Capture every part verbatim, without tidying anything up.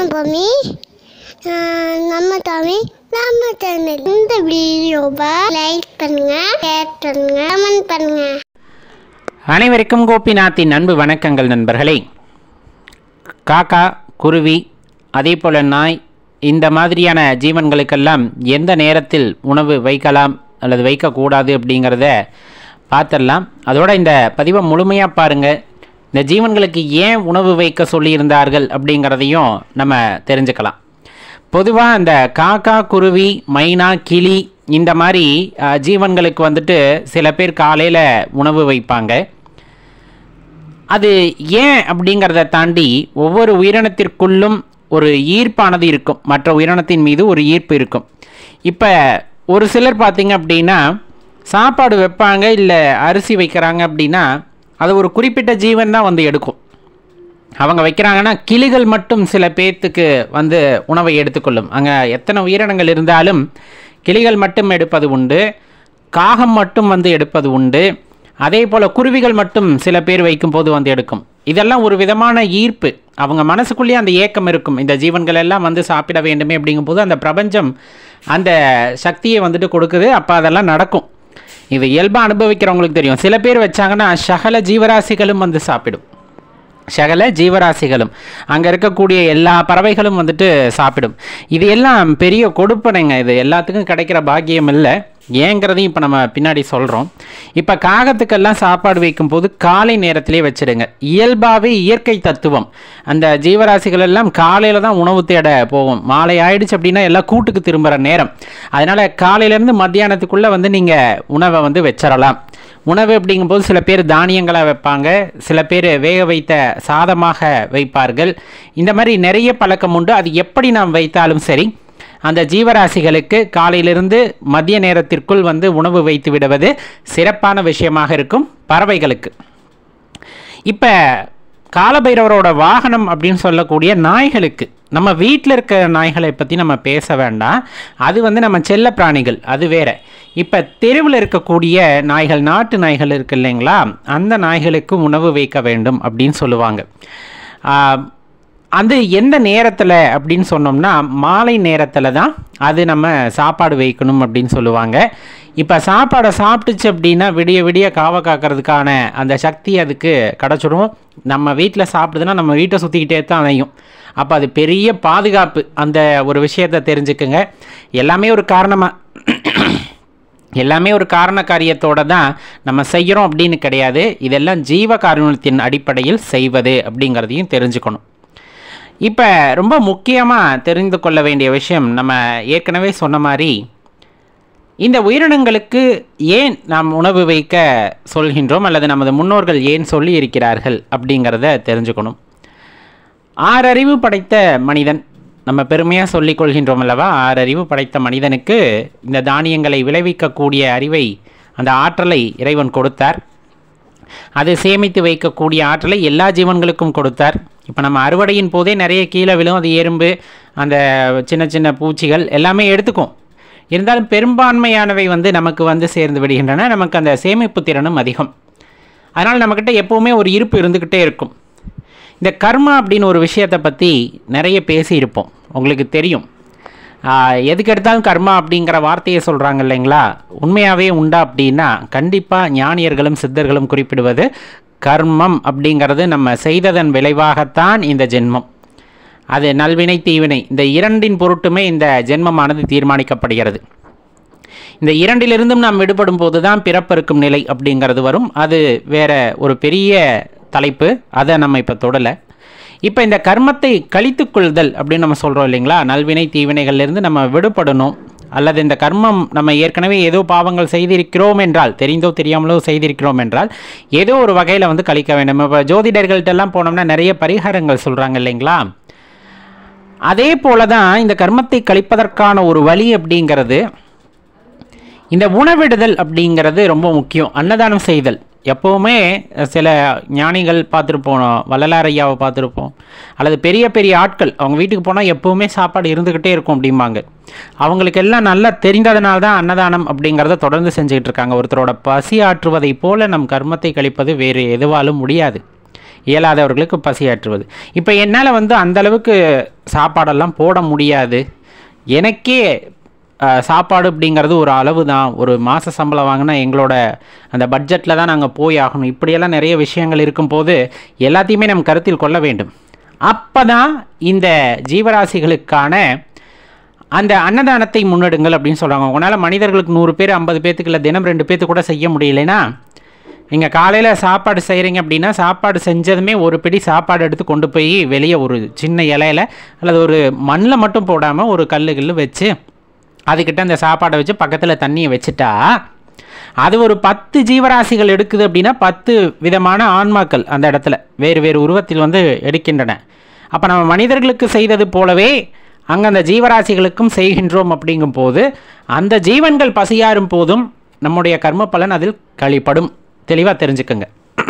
நான் பொம்மி. நம்ம தமிழ் நம்ம சேனல். இந்த வீடியோவை லைக் பண்ணுங்க, ஷேர் பண்ணுங்க, கமெண்ட் பண்ணுங்க. அனைவருக்கும் கோபிநாத்தின் அன்பு வணக்கங்கள் நண்பர்களே. காக்கா, குருவி, அதே போல் நாய், இந்த மாதிரியான ஜீவன்களுக்கெல்லாம் எந்த நேரத்தில் உணவு வைக்கலாம் அல்லது வைக்கக்கூடாது அப்படிங்கிறத பார்த்துடலாம். அதோட இந்த பதிவை முழுமையாக பாருங்கள். இந்த ஜீவன்களுக்கு ஏன் உணவு வைக்க சொல்லியிருந்தார்கள் அப்படிங்கிறதையும் நம்ம தெரிஞ்சுக்கலாம். பொதுவாக இந்த காக்கா, குருவி, மைனா, கிளி இந்த மாதிரி ஜீவன்களுக்கு வந்துட்டு சில பேர் காலையில் உணவு வைப்பாங்க. அது ஏன் அப்படிங்கிறத தாண்டி ஒவ்வொரு உயிரினத்திற்குள்ளும் ஒரு ஈர்ப்பானது இருக்கும், மற்ற உயிரினத்தின் மீது ஒரு ஈர்ப்பு இருக்கும். இப்போ ஒரு சிலர் பார்த்திங்க அப்படின்னா சாப்பாடு வைப்பாங்க, இல்லை அரிசி வைக்கிறாங்க அப்படின்னா அது ஒரு குறிப்பிட்ட ஜீவன் தான் வந்து எடுக்கும். அவங்க வைக்கிறாங்கன்னா கிளிகள் மட்டும் சில பேர்த்துக்கு வந்து உணவை எடுத்துக்கொள்ளும். அங்கே எத்தனை உயிரினங்கள் இருந்தாலும் கிளிகள் மட்டும் எடுப்பது உண்டு, காகம் மட்டும் வந்து எடுப்பது உண்டு. அதே போல் குருவிகள் மட்டும் சில பேர் வைக்கும்போது வந்து எடுக்கும். இதெல்லாம் ஒரு விதமான ஈர்ப்பு. அவங்க மனசுக்குள்ளேயே அந்த ஏக்கம் இருக்கும், இந்த ஜீவன்கள் எல்லாம் வந்து சாப்பிட வேண்டுமே அப்படிங்கும்போது அந்த பிரபஞ்சம் அந்த சக்தியை வந்துட்டு கொடுக்குது. அப்போ அதெல்லாம் நடக்கும். இது இயல்பாக அனுபவிக்கிறவங்களுக்கு தெரியும். சில பேர் வச்சாங்கன்னா சகல ஜீவராசிகளும் வந்து சாப்பிடும். சகல ஜீவராசிகளும் அங்கே இருக்கக்கூடிய எல்லா பறவைகளும் வந்துட்டு சாப்பிடும். இது எல்லாம் பெரிய கொடுப்பனைங்க. இது எல்லாத்துக்கும் கிடைக்கிற பாக்கியம் இல்லை. ஏங்கிறதையும் இப்போ நம்ம பின்னாடி சொல்கிறோம். இப்போ காகத்துக்கெல்லாம் சாப்பாடு வைக்கும்போது காலை நேரத்திலே வச்சுடுங்க. இயல்பாகவே இயற்கை தத்துவம், அந்த ஜீவராசிகள் எல்லாம் காலையில் தான் உணவு தேட போகும். மாலை ஆயிடுச்சு அப்படின்னா எல்லாம் கூட்டுக்கு திரும்புகிற நேரம். அதனால் காலையிலேருந்து மத்தியானத்துக்குள்ளே வந்து நீங்கள் உணவை வந்து வச்சிடலாம். உணவு அப்படிங்கும்போது சில பேர் தானியங்களை வைப்பாங்க, சில பேர் வேக வைத்த சாதமாக வைப்பார்கள். இந்த மாதிரி நிறைய பழக்கம் உண்டு. அது எப்படி நாம் வைத்தாலும் சரி, அந்த ஜீவராசிகளுக்கு காலையிலிருந்து மதிய நேரத்திற்குள் வந்து உணவு வைத்து விடுவது சிறப்பான விஷயமாக இருக்கும். பறவைகளுக்கு இப்போ காலபைரவரோட வாகனம் அப்படின்னு சொல்லக்கூடிய நாய்களுக்கு, நம்ம வீட்டில் இருக்க நாய்களை பற்றி நம்ம பேச வேண்டாம், அது வந்து நம்ம செல்ல பிராணிகள், அது வேற. இப்போ தெருவில் இருக்கக்கூடிய நாய்கள், நாட்டு நாய்கள் இருக்கு இல்லைங்களா, அந்த நாய்களுக்கு உணவு வைக்க வேண்டும் அப்படின்னு சொல்லுவாங்க. அது எந்த நேரத்தில் அப்படின்னு சொன்னோம்னா மாலை நேரத்தில் தான் அது நம்ம சாப்பாடு வைக்கணும் அப்படின்னு சொல்லுவாங்க. இப்போ சாப்பாடை சாப்பிட்டுச்சு அப்படின்னா விடிய விடிய காவை காக்கிறதுக்கான அந்த சக்தி அதுக்கு கிடச்சிடும். நம்ம வீட்டில் சாப்பிடுதுன்னா நம்ம வீட்டை சுற்றிக்கிட்டே தான் அணையும். அப்போ அது பெரிய பாதுகாப்பு. அந்த ஒரு விஷயத்தை தெரிஞ்சுக்குங்க. எல்லாமே ஒரு காரணமாக எல்லாமே ஒரு காரண காரியத்தோடு தான் நம்ம செய்கிறோம் அப்படின்னு கிடையாது. இதெல்லாம் ஜீவ காரணத்தின் அடிப்படையில் செய்வது அப்படிங்கிறதையும் தெரிஞ்சுக்கணும். இப்போ ரொம்ப முக்கியமாக தெரிந்து கொள்ள வேண்டிய விஷயம், நம்ம ஏற்கனவே சொன்ன மாதிரி இந்த உயிரினங்களுக்கு ஏன் நாம் உணவு வைக்க சொல்கின்றோம் அல்லது நமது முன்னோர்கள் ஏன் சொல்லி இருக்கிறார்கள் அப்படிங்கிறத தெரிஞ்சுக்கணும். ஆறறிவு படைத்த மனிதன், நம்ம பெருமையாக சொல்லிக் கொள்கின்றோம் அல்லவா, ஆறறிவு படைத்த மனிதனுக்கு இந்த தானியங்களை விளைவிக்கக்கூடிய அறிவை, அந்த ஆற்றலை இறைவன் கொடுத்தார். அது சேமித்து வைக்கக்கூடிய ஆற்றலை எல்லா ஜீவன்களுக்கும் கொடுத்தார். இப்போ நம்ம அறுவடையின் போதே நிறைய கீழே விழும், அது எறும்பு, அந்த சின்ன சின்ன பூச்சிகள் எல்லாமே எடுத்துக்கும். இருந்தாலும் பெரும்பான்மையானவை வந்து நமக்கு வந்து சேர்ந்து விடுகின்றன. நமக்கு அந்த சேமிப்பு திறனும் அதிகம். அதனால் நம்மக்கிட்ட எப்போவுமே ஒரு இருப்பு இருந்துக்கிட்டே இருக்கும். இந்த கர்மா அப்படின்னு ஒரு விஷயத்தை பற்றி நிறைய பேசியிருப்போம், உங்களுக்கு தெரியும். எதுக்கு எடுத்தாலும் கர்மா அப்படிங்கிற வார்த்தையை சொல்கிறாங்க இல்லைங்களா, உண்மையாகவே உண்டா அப்படின்னா கண்டிப்பாக ஞானியர்களும் சித்தர்களும் குறிப்பிடுவது கர்மம் அப்படிங்கிறது நம்ம செய்ததன் விளைவாகத்தான் இந்த ஜென்மம். அது நல்வினை தீவினை, இந்த இரண்டின் பொருட்டுமே இந்த ஜென்மமானது தீர்மானிக்கப்படுகிறது. இந்த இரண்டிலிருந்தும் நாம் விடுபடும் போது தான் பிறப்பெருக்கும் நிலை அப்படிங்கிறது வரும். அது வேற ஒரு பெரிய தலைப்பு, அதை நம்ம இப்போ தொடலை. இப்போ இந்த கர்மத்தை கழித்து கொள்தல் அப்படின்னு நம்ம சொல்கிறோம் இல்லைங்களா, நல்வினை தீவினைகள்லேருந்து நம்ம விடுபடணும். அல்லது இந்த கர்மம் நம்ம ஏற்கனவே ஏதோ பாவங்கள் செய்திருக்கிறோம் என்றால், தெரிந்தோ தெரியாமலோ செய்திருக்கிறோம் என்றால் ஏதோ ஒரு வகையில் வந்து கழிக்க வேண்டும். இப்போ ஜோதிடர்கள்ட்டெல்லாம் போனோம்னா நிறைய பரிகாரங்கள் சொல்கிறாங்க இல்லைங்களா. அதே போல தான் இந்த கர்மத்தை கழிப்பதற்கான ஒரு வழி அப்படிங்கிறது இந்த உணவிடுதல் அப்படிங்கிறது ரொம்ப முக்கியம். அன்னதானம் செய்தல். எப்போவுமே சில ஞானிகள் பார்த்துருப்போம், வள்ளலார் ஐயாவை பார்த்துருப்போம், அல்லது பெரிய பெரிய ஆட்கள், அவங்க வீட்டுக்கு போனால் எப்போவுமே சாப்பாடு இருந்துக்கிட்டே இருக்கும் அப்படிம்பாங்க. அவங்களுக்கு எல்லாம் நல்லா தெரிந்ததுனால தான் அன்னதானம் அப்படிங்கிறத தொடர்ந்து செஞ்சுக்கிட்டு இருக்காங்க. ஒருத்தரோட பசி ஆற்றுவதை போல நம் கர்மத்தை கழிப்பது வேறு எதுவாலும் முடியாது. இயலாதவர்களுக்கு பசியாற்றுவது. இப்போ என்னால் வந்து அந்தளவுக்கு சாப்பாடெல்லாம் போட முடியாது, எனக்கே சாப்பாடு அப்படிங்கிறது ஒரு அளவு தான், ஒரு மாத சம்பளம் வாங்கினா எங்களோட அந்த பட்ஜெட்டில் தான் நாங்கள் போய் ஆகணும், இப்படியெல்லாம் நிறைய விஷயங்கள் இருக்கும்போது எல்லாத்தையுமே நம்ம கருத்தில் கொள்ள வேண்டும். அப்போ தான் இந்த ஜீவராசிகளுக்கான அந்த அன்னதானத்தை முன்னெடுங்கள் அப்படின்னு சொல்கிறாங்க. உங்களால் மனிதர்களுக்கு நூறு பேர் ஐம்பது பேர்த்துக்கு இல்லை தினம் ரெண்டு பேர்த்து கூட செய்ய முடியலைன்னா, நீங்கள் காலையில் சாப்பாடு செய்கிறீங்க அப்படின்னா சாப்பாடு செஞ்சதுமே ஒரு பிடி சாப்பாடு எடுத்து கொண்டு போய் வெளியே ஒரு சின்ன இலையில் அல்லது ஒரு மண்ணில் மட்டும் போடாமல் ஒரு கல் கல் வச்சு அதுக்கிட்ட அந்த சாப்பாடை வச்சு பக்கத்தில் தண்ணியை வச்சுட்டா அது ஒரு பத்து ஜீவராசிகள் எடுக்குது அப்படின்னா பத்து விதமான ஆன்மாக்கள் அந்த இடத்துல வேறு வேறு உருவத்தில் வந்து எடுக்கின்றன. அப்போ நம்ம மனிதர்களுக்கு செய்தது போலவே அங்கே அந்த ஜீவராசிகளுக்கும் செய்கின்றோம். அப்படிங்கும் போது அந்த ஜீவன்கள் பசியாறும் போதும் நம்முடைய கர்ம பலன் அதில் கழிப்படும். தெளிவாக தெரிஞ்சுக்கங்க.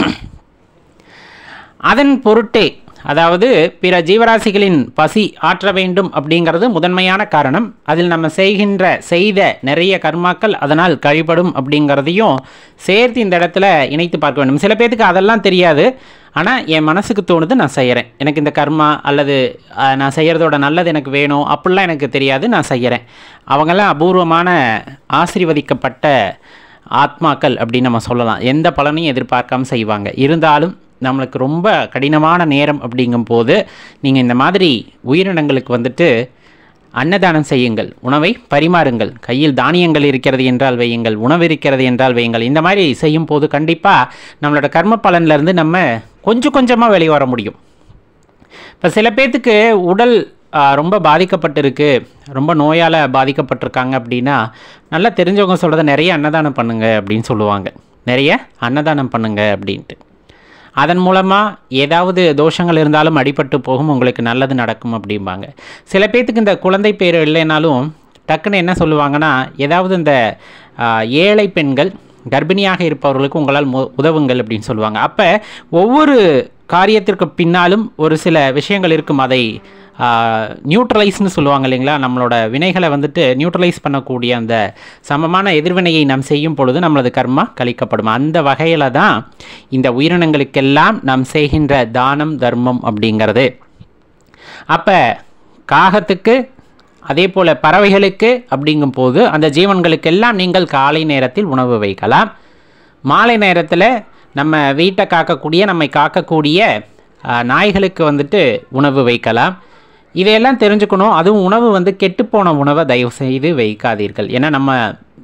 அதன் பொருட்டே, அதாவது பிற ஜீவராசிகளின் பசி ஆற்ற வேண்டும் அப்படிங்கிறது முதன்மையான காரணம். அதில் நம்ம செய்கின்ற செய்த நிறைய கர்மாக்கள் அதனால் கழிப்படும் அப்படிங்கிறதையும் சேர்த்து இந்த இடத்துல இணைத்து பார்க்க வேண்டும். சில பேருக்கு அதெல்லாம் தெரியாது, ஆனால் என் மனசுக்கு தோணுது நான் செய்கிறேன், எனக்கு இந்த கர்மா அல்லது நான் செய்கிறதோட நல்லது எனக்கு வேணும் அப்படிலாம் எனக்கு தெரியாது, நான் செய்கிறேன். அவங்கெல்லாம் அபூர்வமான ஆசீர்வதிக்கப்பட்ட ஆத்மாக்கள் அப்படின்னு நம்ம சொல்லலாம். எந்த பலனையும் எதிர்பார்க்காம செய்வாங்க. இருந்தாலும் நம்மளுக்கு ரொம்ப கடினமான நேரம் அப்படிங்கும் போது நீங்கள் இந்த மாதிரி உயிரினங்களுக்கு வந்துட்டு அன்னதானம் செய்யுங்கள், உணவை பரிமாறுங்கள். கையில் தானியங்கள் இருக்கிறது என்றால் வையுங்கள், உணவு இருக்கிறது என்றால் வையுங்கள். இந்த மாதிரி செய்யும் போது கண்டிப்பாக நம்மளோட கர்ம பலன்லேருந்து நம்ம கொஞ்சம் கொஞ்சமாக வெளியே வர முடியும். இப்போ சில பேர்த்துக்கு உடல் ரொம்ப பாதிக்கப்பட்டிருக்கு, ரொம்ப நோயால் பாதிக்கப்பட்டிருக்காங்க அப்படின்னா நல்லா தெரிஞ்சவங்க சொல்கிறத நிறைய அன்னதானம் பண்ணுங்க அப்படின்னு சொல்லுவாங்க. நிறைய அன்னதானம் பண்ணுங்க அப்படின்ட்டு. அதன் மூலமாக ஏதாவது தோஷங்கள் இருந்தாலும் அடிபட்டு போகும், உங்களுக்கு நல்லது நடக்கும் அப்படிம்பாங்க. சில பேர்த்துக்கு இந்த குழந்தை பேர் இல்லைனாலும் டக்குன்னு என்ன சொல்லுவாங்கன்னா, ஏதாவது இந்த ஏழை பெண்கள் கர்ப்பிணியாக இருப்பவர்களுக்கு உங்களால் உதவுங்கள் அப்படின்னு சொல்லுவாங்க. அப்போ ஒவ்வொரு காரியத்திற்கு பின்னாலும் ஒரு சில விஷயங்கள் இருக்கும். அதை நியூட்ரலைஸ்னு சொல்லுவாங்க இல்லைங்களா, நம்மளோட வினைகளை வந்துட்டு நியூட்ரலைஸ் பண்ணக்கூடிய அந்த சமமான எதிர்வினையை நாம் செய்யும் பொழுது நம்மளது கர்மா கழிக்கப்படும். அந்த வகையில் தான் இந்த உயிரினங்களுக்கெல்லாம் நாம் செய்கின்ற தானம் தர்மம் அப்படிங்கிறது. அப்போ காகத்துக்கு அதே போல் பறவைகளுக்கு அப்படிங்கும்போது அந்த ஜீவன்களுக்கெல்லாம் நீங்கள் காலை நேரத்தில் உணவு வைக்கலாம். மாலை நேரத்தில் நம்ம வீட்டை காக்கக்கூடிய நம்மை காக்கக்கூடிய நாய்களுக்கு வந்துட்டு உணவு வைக்கலாம். இதையெல்லாம் தெரிஞ்சுக்கணும். அதுவும் உணவு வந்து கெட்டுப்போன உணவை தயவு செய்து வைக்காதீர்கள். ஏன்னா நம்ம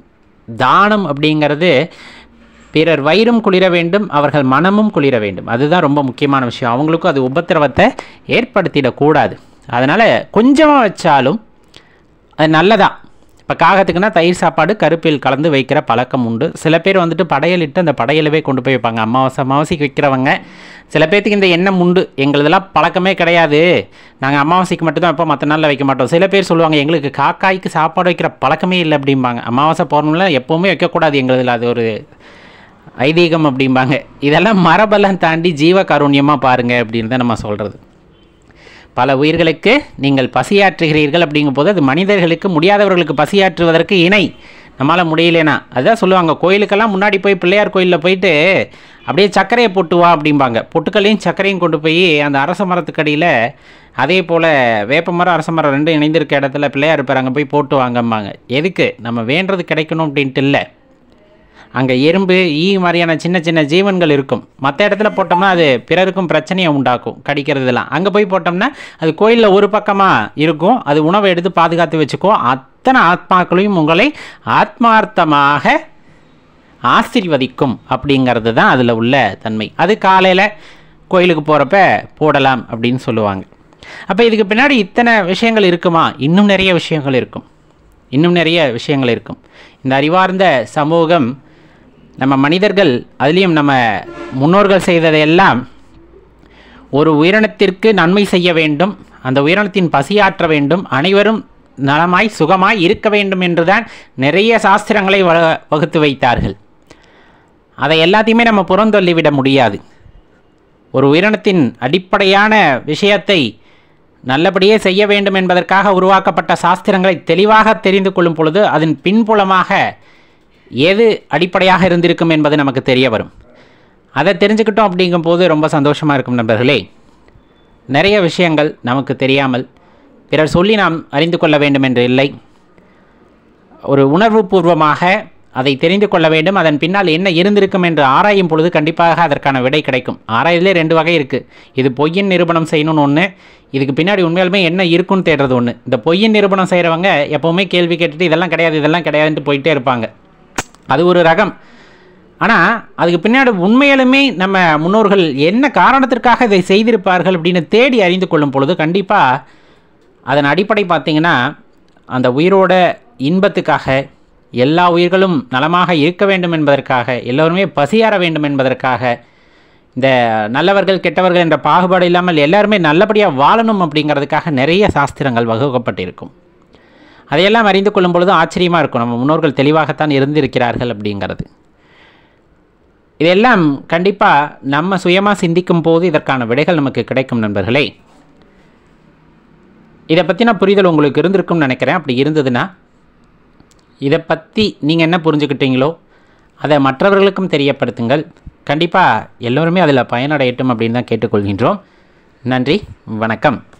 தானம் அப்படிங்கிறது பிறர் வயிறும் குளிர வேண்டும், அவர்கள் மனமும் குளிர வேண்டும். அதுதான் ரொம்ப முக்கியமான விஷயம். அவங்களுக்கும் அது உபத்திரவத்தை ஏற்படுத்திடக்கூடாது. அதனால் கொஞ்சமாக வச்சாலும் அது நல்லதான். இப்போ காகத்துக்குன்னா தயிர் சாப்பாடு கருப்பில் கலந்து வைக்கிற பழக்கம் உண்டு. சில பேர் வந்துட்டு படையலிட்டு அந்த படையலவே கொண்டு போய் வைப்பாங்க. அமாவாசை அமாவாசைக்கு வைக்கிறவங்க. சில பேர்த்துக்கு இந்த எண்ணம் உண்டு, எங்களதெல்லாம் பழக்கமே கிடையாது, நாங்கள் அமாவாசைக்கு மட்டும்தான் வைப்போம், மற்ற நாளில் வைக்க மாட்டோம். சில பேர் சொல்லுவாங்க எங்களுக்கு காக்காய்க்கு சாப்பாடு வைக்கிற பழக்கமே இல்லை அப்படிம்பாங்க. அமாவாசை பௌர்ணமியில் எப்போவுமே வைக்கக்கூடாது எங்களதில், அது ஒரு ஐதீகம் அப்படிம்பாங்க. இதெல்லாம் மரபெல்லாம் தாண்டி ஜீவ காருண்யமாக பாருங்கள் அப்படின்னு தான் நம்ம சொல்கிறது. பல உயிர்களுக்கு நீங்கள் பசியாற்றுகிறீர்கள் அப்படிங்கும்போது அது மனிதர்களுக்கு முடியாதவர்களுக்கு பசியாற்றுவதற்கு இணை. நம்மளால் முடியலனா அதுதான் சொல்லுவாங்க. கோயிலுக்கெல்லாம் முன்னாடி போய் பிள்ளையார் கோயிலில் போயிட்டு அப்படியே சர்க்கரையை போட்டு வா அப்படிம்பாங்க. பொட்டுக்கல்லையும் சர்க்கரையும் கொண்டு போய் அந்த அரச மரத்துக்கடியில், அதே போல் வேப்ப மரம் அரச மரம் ரெண்டும் இணைந்திருக்க இடத்துல பிள்ளையார் இருப்பார், அங்கே போய் போட்டு வாங்கம்பாங்க. எதுக்கு? நம்ம வேண்டது கிடைக்கணும் அப்படின்ட்டு இல்லை. அங்கே எறும்பு ஈ மாதிரியான சின்ன சின்ன ஜீவன்கள் இருக்கும். மற்ற இடத்துல போட்டோம்னா அது பிறருக்கும் பிரச்சனையை உண்டாக்கும், கடிக்கிறதுலாம். அங்கே போய் போட்டோம்னா அது கோயிலில் ஒரு பக்கமாக இருக்கும், அது உணவை எடுத்து பாதுகாத்து வச்சுக்கோ. அத்தனை ஆத்மாக்களையும் உங்களை ஆத்மார்த்தமாக ஆசீர்வதிக்கும் அப்படிங்கிறது தான் அதில் உள்ள தன்மை. அது காலையில் கோயிலுக்கு போகிறப்ப போடலாம் அப்படின்னு சொல்லுவாங்க. அப்போ இதுக்கு பின்னாடி இத்தனை விஷயங்கள் இருக்குமா? இன்னும் நிறைய விஷயங்கள் இருக்கும், இன்னும் நிறைய விஷயங்கள் இருக்கும். இந்த அறிவார்ந்த சமூகம், நம்ம மனிதர்கள், அதுலேயும் நம்ம முன்னோர்கள் செய்ததையெல்லாம் ஒரு உயிரினத்திற்கு நன்மை செய்ய வேண்டும், அந்த உயிரினத்தின் பசியாற்ற வேண்டும், அனைவரும் நலமாய் சுகமாய் இருக்க வேண்டும் என்றுதான் நிறைய சாஸ்திரங்களை வ வகுத்து வைத்தார்கள். அதை எல்லாத்தையுமே நம்ம புறந்தொல்லிவிட முடியாது. ஒரு உயிரினத்தின் அடிப்படையான விஷயத்தை நல்லபடியே செய்ய வேண்டும் என்பதற்காக உருவாக்கப்பட்ட சாஸ்திரங்களை தெளிவாக தெரிந்து கொள்ளும் பொழுது அதன் பின்புலமாக எது அடிப்படையாக இருந்திருக்கும் என்பது நமக்கு தெரிய வரும். அதை தெரிஞ்சுக்கிட்டோம் அப்படிங்கும்போது ரொம்ப சந்தோஷமாக இருக்கும் நண்பர்களே. நிறைய விஷயங்கள் நமக்கு தெரியாமல் பிறர் சொல்லி நாம் அறிந்து கொள்ள வேண்டும் என்று இல்லை. ஒரு உணர்வு பூர்வமாக அதை தெரிந்து கொள்ள வேண்டும். அதன் பின்னால் என்ன இருந்திருக்கும் என்று ஆராயும் பொழுது கண்டிப்பாக அதற்கான விடை கிடைக்கும். ஆராயதிலே ரெண்டு வகை இருக்குது. இது பொய்யின் நிரூபணம் செய்யணும்னு ஒன்று, இதுக்கு பின்னாடி உண்மையாலுமே என்ன இருக்குன்னு தேடுறது ஒன்று. இந்த பொய்யின் நிரூபணம் செய்கிறவங்க எப்போவுமே கேள்வி கேட்டுட்டு இதெல்லாம் கிடையாது இதெல்லாம் கிடையாதுன்ட்டு போயிட்டே இருப்பாங்க. அது ஒரு ரகம். ஆனால் அதுக்கு பின்னாடி உண்மையிலுமே நம்ம முன்னோர்கள் என்ன காரணத்திற்காக இதை செய்திருப்பார்கள் அப்படின்னு தேடி அறிந்து கொள்ளும் பொழுது கண்டிப்பாக அதன் அடிப்படை பார்த்திங்கன்னா அந்த உயிரோட இன்பத்துக்காக, எல்லா உயிர்களும் நலமாக இருக்க வேண்டும் என்பதற்காக, எல்லோருமே பசியாற வேண்டும் என்பதற்காக, இந்த நல்லவர்கள் கெட்டவர்கள் என்ற பாகுபாடு இல்லாமல் எல்லாருமே நல்லபடியாக வாழணும் அப்படிங்கிறதுக்காக நிறைய சாஸ்திரங்கள் வகுக்கப்பட்டிருக்கும். அதையெல்லாம் அறிந்து கொள்ளும் பொழுது ஆச்சரியமாக இருக்கும். நம்ம முன்னோர்கள் தெளிவாகத்தான் இருந்திருக்கிறார்கள் அப்படிங்கிறது. இதெல்லாம் கண்டிப்பாக நம்ம சுயமாக சிந்திக்கும் போது இதற்கான விடைகள் நமக்கு கிடைக்கும் நண்பர்களே. இதை பற்றின புரிதல் உங்களுக்கு இருந்திருக்கும்னு நினைக்கிறேன். அப்படி இருந்ததுன்னா இதை பற்றி நீங்கள் என்ன புரிஞ்சுக்கிட்டீங்களோ அதை மற்றவர்களுக்கும் தெரியப்படுத்துங்கள். கண்டிப்பாக எல்லோருமே அதில் பயனடையட்டும் அப்படின்னு தான் கேட்டுக்கொள்கின்றோம். நன்றி, வணக்கம்.